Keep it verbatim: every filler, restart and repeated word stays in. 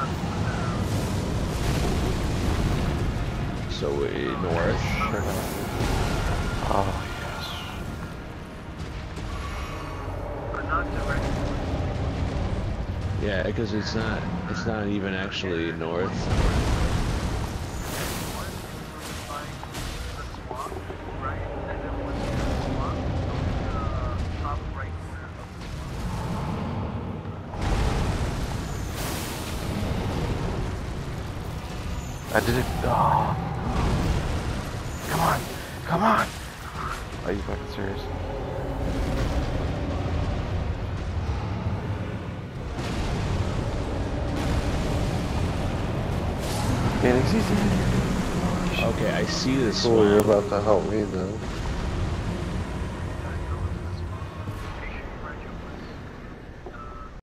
So we north. Oh yes. Yeah, because it's not it's not even actually north. I did it. Oh. Come on. Come on. Are you fucking serious? Phoenix, he's in here. Okay, I see the Cool, you're swamp. about to help me then.